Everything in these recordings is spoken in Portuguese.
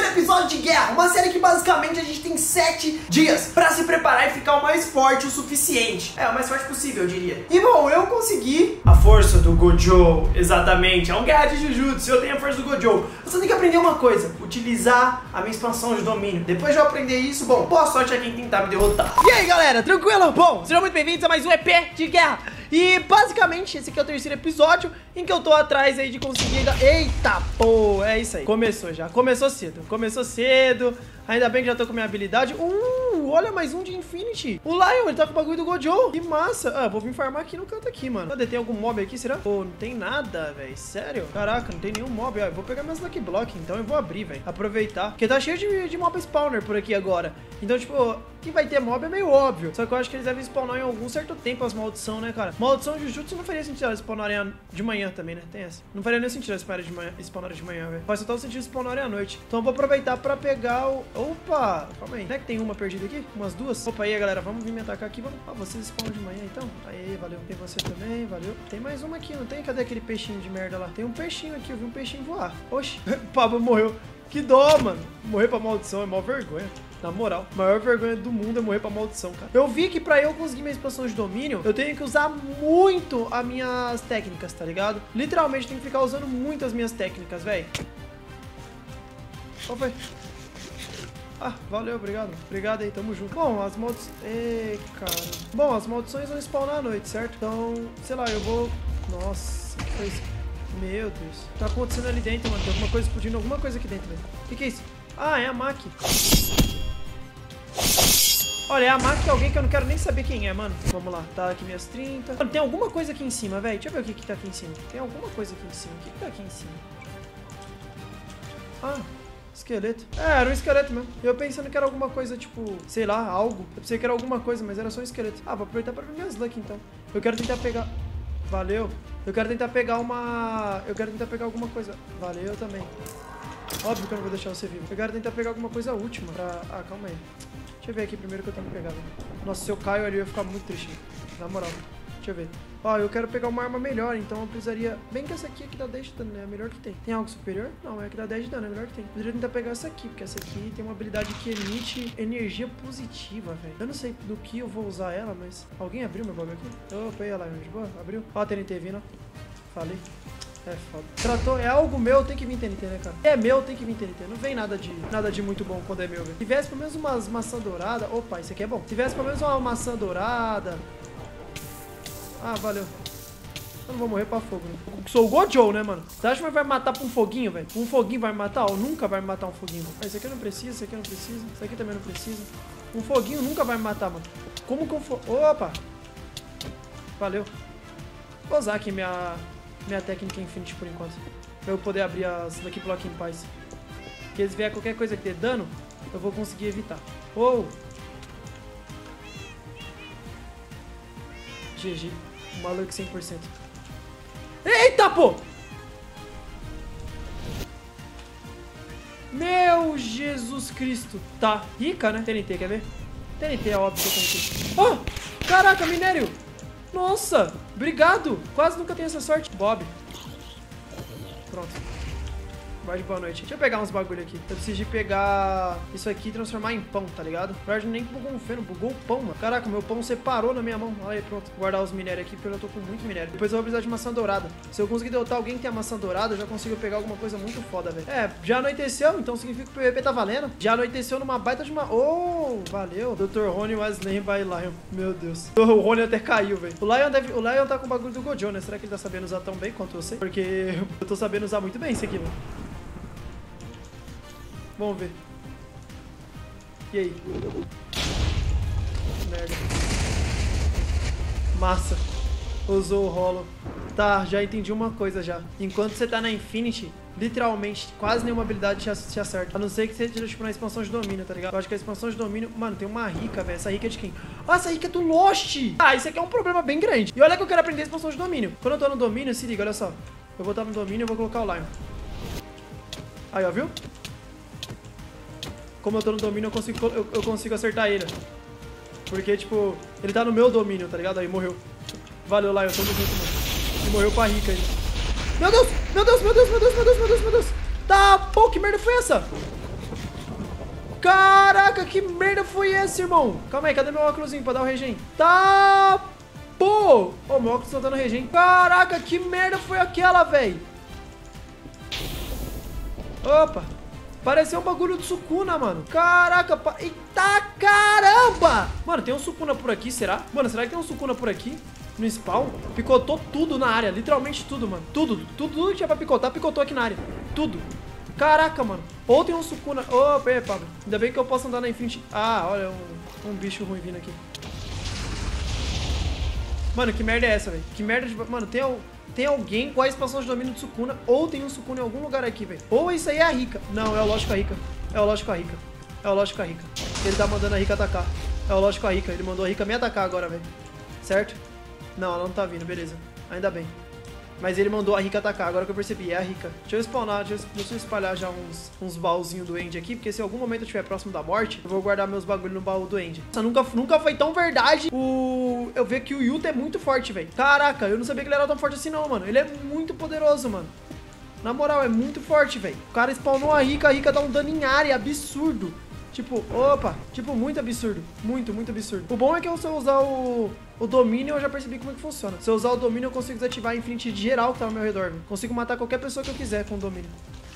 episódio de Guerra, uma série que basicamente a gente tem 7 dias pra se preparar e ficar o mais forte o suficiente. É, o mais forte possível, eu diria. E bom, eu consegui a força do Gojo, exatamente. É um guerra de Jujutsu, eu tenho a força do Gojo. Eu só tenho que aprender uma coisa, utilizar a minha expansão de domínio. Depois de eu aprender isso, bom, boa sorte a quem tentar me derrotar. E aí, galera, tranquilo? Bom, sejam muito bem-vindos a mais um EP de Guerra. E basicamente esse aqui é o terceiro episódio em que eu tô atrás aí de conseguir... Eita, pô, é isso aí. Começou já, começou cedo. Ainda bem que já tô com minha habilidade. Olha, mais um de Infinity. O Lion, ele tá com o bagulho do Gojo. Que massa. Ah, vou vir farmar aqui no canto aqui, mano. Cadê? Tem algum mob aqui, será? Pô, não tem nada, velho. Sério? Caraca, não tem nenhum mob. Ah, eu vou pegar minhas Lucky Block, então eu vou abrir, velho. Aproveitar. Porque tá cheio de mob spawner por aqui agora. Então, tipo, que vai ter mob é meio óbvio. Só que eu acho que eles devem spawnar em algum certo tempo as maldição, né, cara? Maldição Jujutsu não faria sentido elas spawnarem de manhã também, né? Tem essa. Não faria nem sentido elas spawnarem de manhã, velho. Faz total sentido spawnarem à noite. Então eu vou aproveitar pra pegar o... Opa! Calma aí. Não é que tem uma perdida aqui? Umas duas? Opa, aí, galera. Vamos vir me atacar aqui. Vamos... Ah, vocês spawnam de manhã, então? Aí, valeu. Tem você também, valeu. Tem mais uma aqui, não tem? Cadê aquele peixinho de merda lá? Tem um peixinho aqui. Eu vi um peixinho voar. Oxi. Pablo morreu. Que dó, mano. Morrer pra maldição é mó vergonha. Na moral, a maior vergonha do mundo é morrer pra maldição, cara. Eu vi que pra eu conseguir minha expansão de domínio, eu tenho que usar muito as minhas técnicas, tá ligado? Literalmente, eu tenho que ficar usando muito as minhas técnicas, velho. Qual foi? Ah, valeu, obrigado. Obrigado aí, tamo junto. Bom, as maldições... Ei, cara. Bom, as maldições vão spawnar à noite, certo? Então, sei lá, eu vou... Nossa, que foi isso? Meu Deus. Tá acontecendo ali dentro, mano. Tem alguma coisa explodindo, alguma coisa aqui dentro, velho. O que é isso? Ah, é a Maki. Olha, é a Maki é alguém que eu não quero nem saber quem é, mano. Vamos lá, tá aqui minhas 30. Mano, tem alguma coisa aqui em cima, velho. Deixa eu ver o que tá aqui em cima. Tem alguma coisa aqui em cima. O que tá aqui em cima? Ah, esqueleto. É, era um esqueleto mesmo. Eu pensando que era alguma coisa, tipo, sei lá, algo. Eu pensei que era alguma coisa, mas era só um esqueleto. Ah, vou aproveitar pra ver minhas luck, então. Eu quero tentar pegar... Valeu. Eu quero tentar pegar uma... Eu quero tentar pegar alguma coisa. Valeu também. Óbvio que eu não vou deixar você vivo. Eu quero tentar pegar alguma coisa última pra... Ah, calma aí. Deixa eu ver aqui primeiro que eu tenho que pegar, velho. Nossa, se eu caio ali eu ia ficar muito triste. Na moral. Deixa eu ver. Ó, eu quero pegar uma arma melhor, então eu precisaria... Bem que essa aqui é que dá 10 de dano, né? É a melhor que tem. Tem algo superior? Não, é que dá 10 de dano, é a melhor que tem. Eu poderia tentar pegar essa aqui, porque essa aqui tem uma habilidade que emite energia positiva, velho. Eu não sei do que eu vou usar ela, mas... Alguém abriu meu bagulho aqui? Opa, aí, lá, de boa? Abriu? Ó a TNT vindo, ó. Falei. É foda. Tratou, é algo meu, tem que vir TNT, né, cara? É meu, tem que vir TNT. Não vem nada de muito bom quando é meu, velho. Se tivesse pelo menos umas maçã dourada... Opa, isso aqui é bom. Se tivesse pelo menos uma maçã dourada... Ah, valeu. Eu não vou morrer pra fogo, né? Eu sou o Gojo, né, mano? Você acha que vai me matar pra um foguinho, velho? Um foguinho vai me matar? Ou nunca vai me matar um foguinho, mano? Ah, esse aqui eu não preciso, esse aqui eu não preciso. Esse aqui também não precisa. Um foguinho nunca vai me matar, mano. Como que um foguinho... Opa! Valeu. Vou usar aqui minha técnica Infinity por enquanto. Pra eu poder abrir as Lucky Block em paz. Porque eles vier qualquer coisa que dê dano, eu vou conseguir evitar. Oh! GG. Maluco 100%. Eita, pô! Meu Jesus Cristo. Tá. Rica, né? TNT, quer ver? TNT é óbvio que eu tenho aqui. Oh! Caraca, minério! Nossa! Obrigado! Quase nunca tenho essa sorte. Bob. Pronto. Guarde boa noite. Deixa eu pegar uns bagulho aqui. Eu preciso de pegar isso aqui e transformar em pão, tá ligado? Na verdade, nem bugou um feno, bugou o pão, mano. Caraca, meu pão separou na minha mão. Olha aí, pronto. Vou guardar os minérios aqui, porque eu já tô com muito minério. Depois eu vou precisar de maçã dourada. Se eu conseguir derrotar alguém que tem a maçã dourada, eu já consigo pegar alguma coisa muito foda, velho. É, já anoiteceu, então significa que o PVP tá valendo. Já anoiteceu numa baita de uma... Oh, valeu. Dr. Rony Wesley by Lion. Meu Deus. O Rony até caiu, velho. O Lion tá com o bagulho do Gojo, né? Será que ele tá sabendo usar tão bem quanto eu sei? Porque eu tô sabendo usar muito bem isso aqui, velho. Vamos ver. E aí? Merda. Massa. Usou o rolo. Tá, já entendi uma coisa já. Enquanto você tá na Infinity, literalmente, quase nenhuma habilidade te acerta. A não ser que você esteja, tipo, na expansão de domínio, tá ligado? Eu acho que a expansão de domínio... Mano, tem uma rica, velho. Essa rica é de quem? Ah, essa rica é do Lost! Ah, isso aqui é um problema bem grande. E olha que eu quero aprender a expansão de domínio. Quando eu tô no domínio, se liga, olha só. Eu vou estar no domínio e vou colocar o Lion. Aí, ó, viu? Como eu tô no domínio, eu consigo acertar ele. Porque, tipo, ele tá no meu domínio, tá ligado? Aí, morreu. Valeu, Lion, tamo junto, mano. E morreu pra rica aí. Meu Deus! Meu Deus, meu Deus, meu Deus, meu Deus, meu Deus, meu Deus! Tá, pô, que merda foi essa? Caraca, que merda foi essa, irmão? Calma aí, cadê meu óculosinho pra dar o regen? Tá... Pô! Ô, meu óculos tá dando regen. Caraca, que merda foi aquela, velho? Opa! Pareceu um bagulho de Sukuna, mano. Caraca, eita caramba! Mano, tem um Sukuna por aqui, será? Mano, será que tem um Sukuna por aqui? No spawn? Picotou tudo na área, literalmente tudo, mano. Tudo que tinha pra picotar, picotou aqui na área. Tudo. Caraca, mano. Ou tem um Sukuna... Ô, peraí, Pablo. Ainda bem que eu posso andar na Infinity... Ah, olha, um bicho ruim vindo aqui. Mano, que merda é essa, velho? Que merda de... Mano, tem alguém com a expansão de domínio de Sukuna, ou tem um Sukuna em algum lugar aqui, velho. Ou isso aí é a Rika. Não, é o Lógico a Rika. É o Lógico a Rika. É o Lógico a Rika. Ele tá mandando a Rika atacar. É o Lógico a Rika. Ele mandou a Rika me atacar agora, velho. Certo? Não, ela não tá vindo, beleza. Ainda bem. Mas ele mandou a Rika atacar, agora que eu percebi, é a Rika. Deixa eu spawnar, deixa eu espalhar já uns baúzinhos do End aqui, porque se em algum momento eu estiver próximo da morte, eu vou guardar meus bagulhos no baú do End. Nossa, nunca foi tão verdade eu ver que o Yuta é muito forte, velho. Caraca, eu não sabia que ele era tão forte assim não, mano. Ele é muito poderoso, mano. Na moral, é muito forte, velho. O cara spawnou a Rika dá um dano em área absurdo. Tipo, opa, tipo, muito absurdo. Muito absurdo. O bom é que se eu usar o domínio, eu já percebi como é que funciona. Se eu usar o domínio, eu consigo desativar a Infinity geral que tá ao meu redor. Consigo matar qualquer pessoa que eu quiser com o domínio.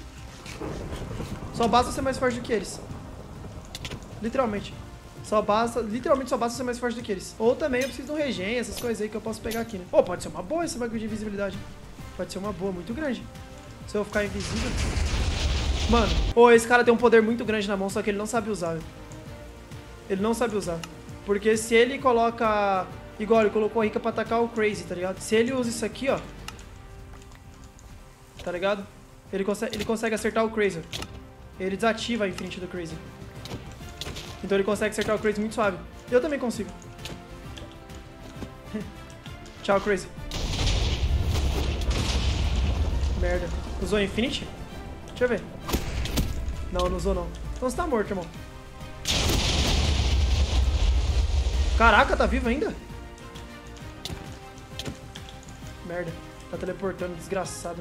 Só basta ser mais forte do que eles. Literalmente. Literalmente só basta ser mais forte do que eles. Ou também eu preciso de um regen, essas coisas aí que eu posso pegar aqui, né? Pode ser uma boa esse bagulho de invisibilidade. Pode ser uma boa, muito grande. Se eu ficar invisível... Mano, esse cara tem um poder muito grande na mão, só que ele não sabe usar, velho. Ele não sabe usar. Porque se ele coloca... Igual, ele colocou a Rika pra atacar o Crazy, tá ligado? Se ele usa isso aqui, ó... Tá ligado? Ele consegue acertar o Crazy. Ele desativa a Infinity do Crazy. Então ele consegue acertar o Crazy muito suave. Eu também consigo. Tchau, Crazy. Merda. Usou a Infinity? Deixa eu ver. Não usou não. Então você tá morto, irmão. Caraca, tá vivo ainda? Merda. Tá teleportando, desgraçado,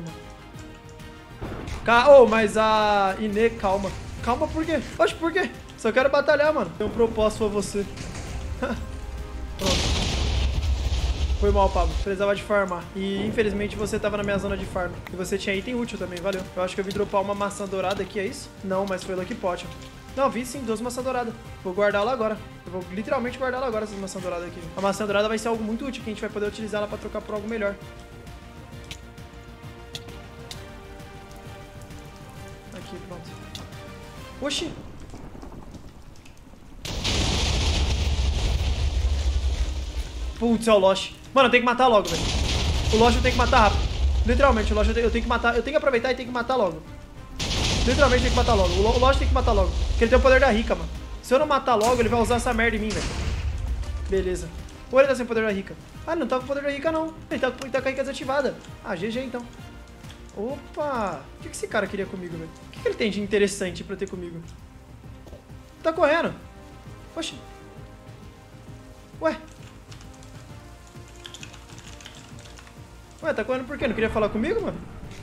mano. Mas a Ine, calma. Calma por quê? Oxe, por quê? Só quero batalhar, mano. Tem um propósito pra você. Pronto. Foi mal, Pablo. Precisava de farmar. E infelizmente você tava na minha zona de farm. E você tinha item útil também, valeu. Eu acho que eu vi dropar uma maçã dourada aqui, é isso? Não, mas foi Lucky Pot. Não, vi sim, 2 maçãs douradas. Vou guardá-la agora. Eu vou literalmente guardá-la agora, essas maçãs douradas aqui. A maçã dourada vai ser algo muito útil, que a gente vai poder utilizá-la pra trocar por algo melhor. Aqui, pronto. Oxi! Putz, é o Lost. Mano, eu tenho que matar logo, velho. O Lost eu tenho que matar rápido. Literalmente, o Lost eu tenho que matar. Eu tenho que aproveitar e tenho que matar logo. Literalmente, tem que matar logo. O Lost tem que matar logo. Porque ele tem o poder da Rika, mano. Se eu não matar logo, ele vai usar essa merda em mim, velho. Beleza. Ou ele tá sem o poder da Rika? Ah, ele não tá com o poder da Rika, não. Ele tá com a Rika desativada. Ah, GG, então. Opa. O que esse cara queria comigo, velho? O que ele tem de interessante pra ter comigo? Tá correndo. Oxi. Ué, tá correndo por quê? Não queria falar comigo, mano?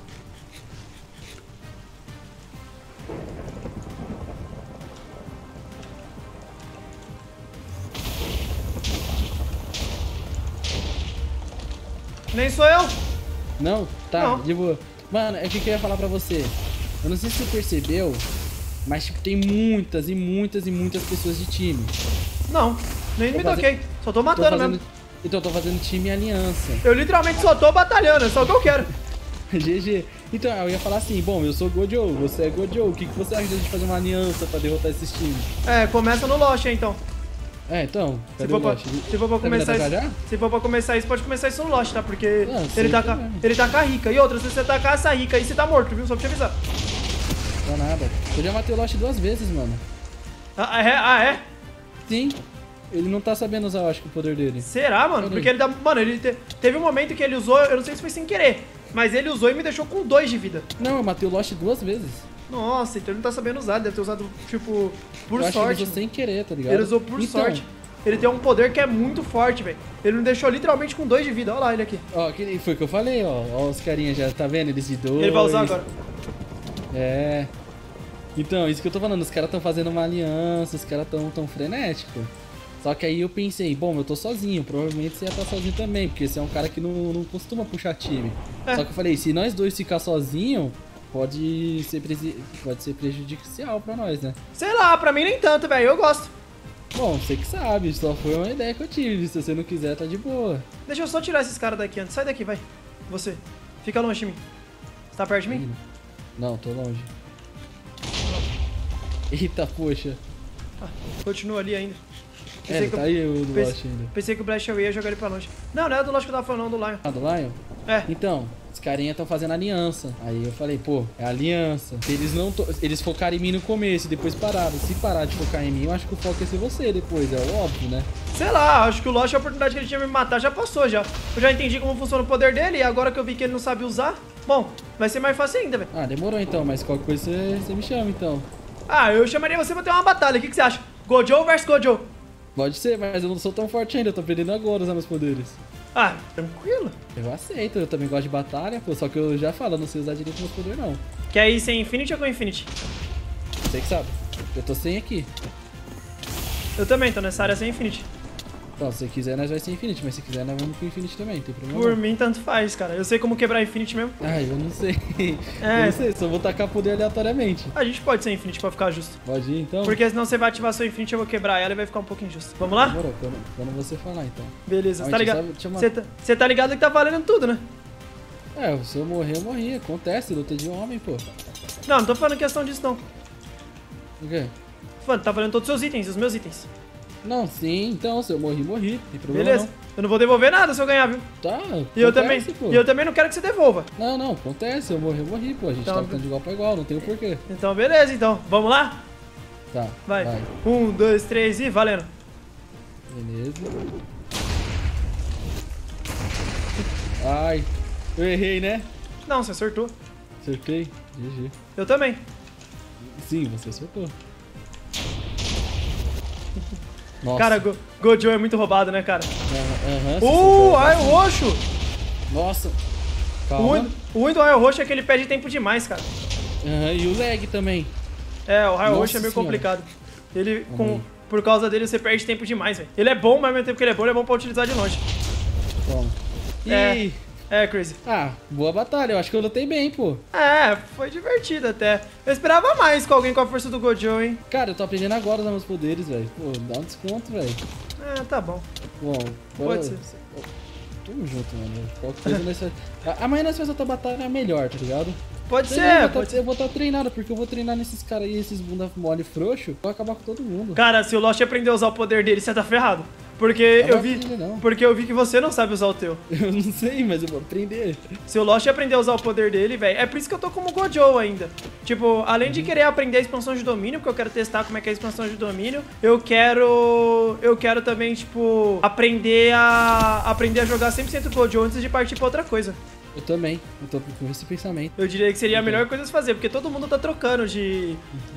Nem sou eu? Não? Tá, não. De boa. Mano, é o que eu ia falar pra você. Eu não sei se você percebeu, mas tipo, tem muitas pessoas de time. Não, nem me toquei. Só tô matando mesmo. Então eu tô fazendo time e aliança. Eu literalmente só tô batalhando, é só o que eu quero. GG. Então, eu ia falar assim, bom, eu sou Gojo, você é Gojo. O que você acha de a gente fazer uma aliança pra derrotar esses times? É, começa no Lost, então. É, então, se for pra começar isso, se for pra começar isso, pode começar isso no Lost, tá? Porque ele tá com a Rika. E outra, se você tacar essa Rika aí, você tá morto, viu? Só pra te avisar. Não nada. Eu já matei o Lost 2 vezes, mano. Ah, é? Sim. Ele não tá sabendo usar, eu acho, o poder dele. Será, mano? Porque ele dá... Mano, teve um momento que ele usou, eu não sei se foi sem querer, mas ele usou e me deixou com 2 de vida. Não, eu matei o Lost 2 vezes. Nossa, então ele não tá sabendo usar, deve ter usado, tipo, por sorte. Ele usou sem querer, tá ligado? Ele usou por sorte. Ele tem um poder que é muito forte, velho. Ele me deixou literalmente com 2 de vida. Olha lá ele aqui. Ó, foi o que eu falei, ó. Ó os carinhas já, tá vendo? Eles de 2. Ele vai usar agora. É. Então, isso que eu tô falando, os caras tão fazendo uma aliança, os caras tão frenéticos. Só que aí eu pensei, bom, eu tô sozinho, provavelmente você ia estar sozinho também, porque você é um cara que não costuma puxar time. Só que eu falei, se nós dois ficar sozinhos, pode ser prejudicial pra nós, né? Sei lá, pra mim nem tanto, velho. Eu gosto. Bom, você que sabe, só foi uma ideia que eu tive. Se você não quiser, tá de boa. Deixa eu só tirar esses caras daqui antes. Sai daqui, vai. Você. Fica longe de mim. Você tá perto de mim? Não, tô longe. Eita, poxa. Ah, continua ali ainda. Tá aí o do Lost ainda. Pensei que o Blast eu ia jogar ele pra longe. Não, não é do Lost que eu tava falando, não, do Lion. Ah, do Lion? É. Então, os carinha estão fazendo aliança. Aí eu falei, pô, é aliança. Eles focaram em mim no começo e depois pararam. Se parar de focar em mim, eu acho que o foco ia ser você depois, é óbvio, né? Sei lá, acho que o Lost, a oportunidade que ele tinha de me matar já passou já. Eu já entendi como funciona o poder dele e agora que eu vi que ele não sabe usar, bom, vai ser mais fácil ainda, velho. Ah, demorou então, mas qualquer coisa você me chama então. Ah, eu chamaria você pra ter uma batalha, o que você acha? Gojo versus Gojo? Pode ser, mas eu não sou tão forte ainda, eu tô aprendendo agora a usar meus poderes. Ah, tranquilo. Eu aceito, eu também gosto de batalha, pô, só que eu já falo, eu não sei usar direito meus poderes não. Quer ir sem Infinity ou com Infinity? Você que sabe, eu tô sem aqui. Eu também, tô nessa área sem Infinity. Então, se você quiser, nós vai sem Infinity, mas se quiser, nós vamos com Infinity também, não tem problema Por não. mim, tanto faz, cara. Eu sei como quebrar Infinity mesmo. Ah, eu não sei. É. Eu não sei, só vou tacar poder aleatoriamente. A gente pode ser Infinity pra ficar justo. Pode ir, então? Porque senão você vai ativar seu Infinity, eu vou quebrar ela e vai ficar um pouco injusto. Vamos lá? Demorou, quando você falar, então. Beleza, você Ó, tá deixa ligado? eu só- Você tá ligado que tá valendo tudo, né? É, se eu morrer, eu morri. Acontece, luta de homem, pô. Não, não tô falando questão disso, não. O quê? Tô falando, tá valendo todos os seus itens, os meus itens. Não, sim, então, se eu morri, morri. Não tem problema Beleza? Eu não vou devolver nada se eu ganhar, viu? não. Tá, E eu acontece, também, pô. e eu também não quero que você devolva. Não, acontece, se eu morrer, eu morri, pô. A gente Então, tá lutando de igual pra igual, não tem o porquê. Então, beleza, então. Vamos lá? Tá, Vai. 1, 2, 3 e valendo. Beleza. Ai, eu errei, né? Não, você acertou. Acertei, GG. Eu também. Sim, você acertou. Nossa. Cara, Gojo é muito roubado, né, cara? Aham, você acertou. Raio roxo! Nossa. O Calma. ruim do raio roxo é que ele perde tempo demais, cara. Aham, e o lag também. É, o raio Nossa roxo é meio senhora. complicado. Ele, Amei. por causa dele, você perde tempo demais, velho. Ele é bom, mas ao mesmo tempo que ele é bom pra utilizar de longe. Toma. É. Ih. É, Crazy. Ah, boa batalha. Eu acho que eu lutei bem, pô. É, foi divertido até. Eu esperava mais com alguém com a força do Gojo, hein? Cara, eu tô aprendendo agora a usar meus poderes, velho. Pô, dá um desconto, velho. É, tá bom. Bom, Pode ser. Tamo junto, mano. Qualquer coisa nós faz... Amanhã nós fazemos outra batalha melhor, tá ligado? Pode Eu ser. vou estar treinado, porque eu vou treinar nesses caras aí, esses bunda mole frouxo. Vou acabar com todo mundo. Cara, se o Lost aprender a usar o poder dele, você tá ferrado. Porque Não eu vi. aprender, não. Porque eu vi que você não sabe usar o teu. Eu não sei, mas eu vou aprender. Se o Lost aprender a usar o poder dele, velho, é por isso que eu tô como Gojo ainda. Tipo, além de querer aprender a expansão de domínio, porque eu quero testar como é que é a expansão de domínio, eu quero também, tipo, aprender a jogar 100% Gojo antes de partir pra outra coisa. Eu também. Eu tô com esse pensamento. Eu diria que seria a melhor coisa a se fazer, porque todo mundo tá trocando de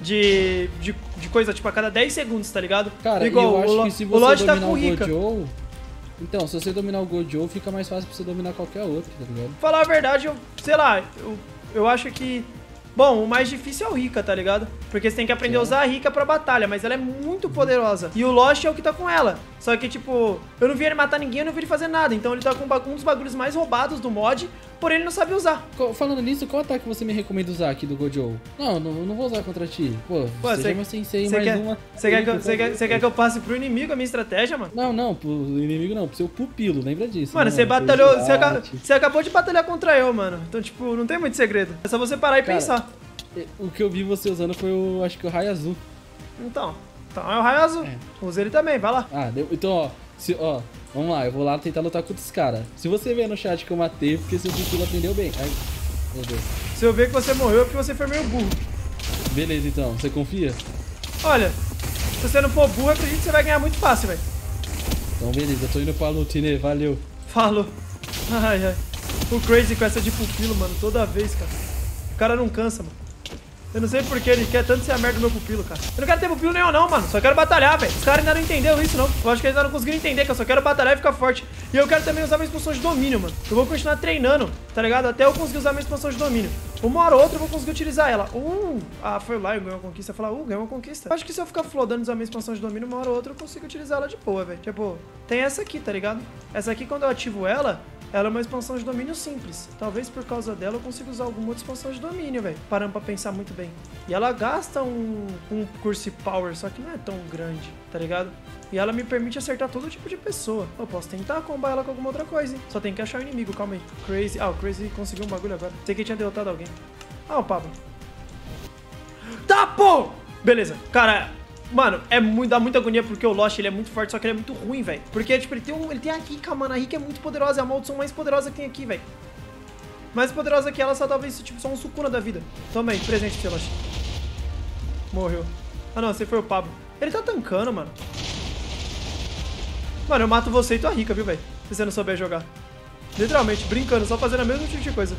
coisa, tipo, a cada 10 segundos, tá ligado? Cara, igual eu acho o que se o você Lost tá dominar com o Rika. Gojo... Então, se você dominar o Gojo, fica mais fácil pra você dominar qualquer outro, tá ligado? Falar a verdade, sei lá, eu acho que... Bom, o mais difícil é o Rika, tá ligado? Porque você tem que aprender a usar a Rika pra batalha, mas ela é muito poderosa. E o Lost é o que tá com ela. Só que, tipo, eu não vi ele matar ninguém, eu não vi ele fazer nada. Então ele tá com um dos bagulhos mais roubados do mod, porém ele não sabe usar. Falando nisso, qual ataque você me recomenda usar aqui do Gojo? Não vou usar contra ti. Pô, seja meu sensei, mais uma. Você quer que eu passe pro inimigo a minha estratégia, mano? Não, pro inimigo não, pro seu pupilo, lembra disso. Mano, né, você mano? batalhou. Combate. Você acabou de batalhar contra eu, mano. Então, tipo, não tem muito segredo. É só você parar e Cara, pensar. O que eu vi você usando foi o. Acho que o raio azul. Então é o raio azul. É. Usa ele também, vai lá. Ah, então, ó. Vamos lá, eu vou lá tentar lutar contra os caras. Se você ver no chat que eu matei, porque seu pupilo aprendeu bem. Ai, meu Deus. Se eu ver que você morreu é porque você foi meio burro. Beleza, então, você confia? Olha, se você não for burro, eu acredito que você vai ganhar muito fácil, velho. Então, beleza, eu tô indo pra luta, né? Valeu. Falou. Ai. O Crazy com essa de pupilo, mano, toda vez, cara. O cara não cansa, mano. Eu não sei porque ele quer tanto ser a merda do meu pupilo, cara. Eu não quero ter pupilo nenhum não, mano. Só quero batalhar, velho. Os caras ainda não entenderam isso, não. Eu acho que eles ainda não conseguiram entender que eu só quero batalhar e ficar forte. E eu quero também usar minha expansão de domínio, mano. Eu vou continuar treinando, tá ligado? Até eu conseguir usar minha expansão de domínio. Uma hora ou outra eu vou conseguir utilizar ela. Foi lá e ganhou uma conquista. Falar, ganhou uma conquista. Acho que se eu ficar flodando usar minha expansão de domínio, uma hora ou outra eu consigo utilizar ela de boa, velho. Tipo, tem essa aqui, tá ligado? Essa aqui, quando eu ativo ela é uma expansão de domínio simples. Talvez por causa dela eu consiga usar alguma outra expansão de domínio, velho. Parando pra pensar muito bem. E ela gasta um Curse Power, só que não é tão grande, tá ligado? E ela me permite acertar todo tipo de pessoa. Eu posso tentar combar ela com alguma outra coisa, hein? Só tem que achar o inimigo, calma aí. Crazy. O Crazy conseguiu um bagulho agora. Sei que tinha derrotado alguém. O Pablo. Tá, pô! Beleza. Cara, mano, dá muita agonia porque o Lost, ele é muito forte, só que ele é muito ruim, velho. Porque, tipo, ele tem a Rika, mano. A Rika é muito poderosa. É a maldição mais poderosa que tem aqui, velho. Mais poderosa que ela, só talvez, tipo, só um Sukuna da vida. Toma aí, presente pro seu Lost. Morreu. Não, esse foi o Pablo. Ele tá tancando, mano. Mano, eu mato você e tua Rika, viu, velho? Se você não souber jogar. Literalmente, brincando, só fazendo a mesma tipo de coisa.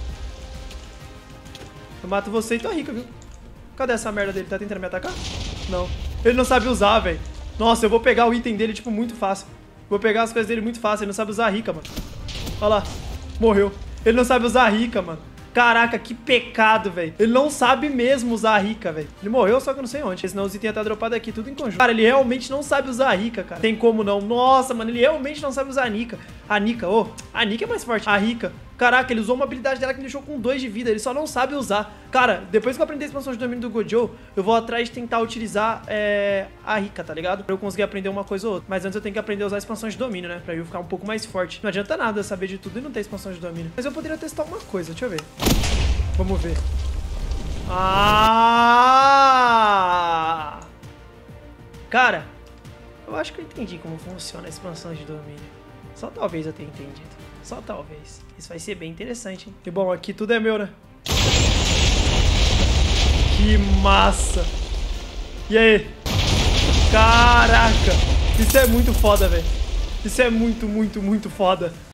Eu mato você e tua Rika, viu? Cadê essa merda dele? Tá tentando me atacar? Não. Ele não sabe usar, velho. Nossa, eu vou pegar o item dele, tipo, muito fácil. Vou pegar as coisas dele muito fácil. Ele não sabe usar a Rika, mano. Olha lá. Morreu. Ele não sabe usar a Rika, mano. Caraca, que pecado, velho. Ele não sabe mesmo usar a Rika, velho. Ele morreu, só que eu não sei onde. Senão os itens iam estar dropados aqui, tudo em conjunto. Cara, ele realmente não sabe usar a Rika, cara. Tem como não. Nossa, mano, ele realmente não sabe usar a Nika. A Nika é mais forte. A Rika. Caraca, ele usou uma habilidade dela que me deixou com 2 de vida. Ele só não sabe usar. Cara, depois que eu aprender a expansão de domínio do Gojo, eu vou atrás de tentar utilizar a Rika, tá ligado? Pra eu conseguir aprender uma coisa ou outra. Mas antes eu tenho que aprender a usar a expansão de domínio, né? Pra eu ficar um pouco mais forte. Não adianta nada saber de tudo e não ter expansão de domínio. Mas eu poderia testar uma coisa, deixa eu ver. Vamos ver. Cara, eu acho que eu entendi como funciona a expansão de domínio. Só talvez eu tenha entendido. Só talvez. Isso vai ser bem interessante, hein? E bom, aqui tudo é meu, né? Que massa! E aí? Caraca! Isso é muito foda, velho. Isso é muito, muito, muito foda.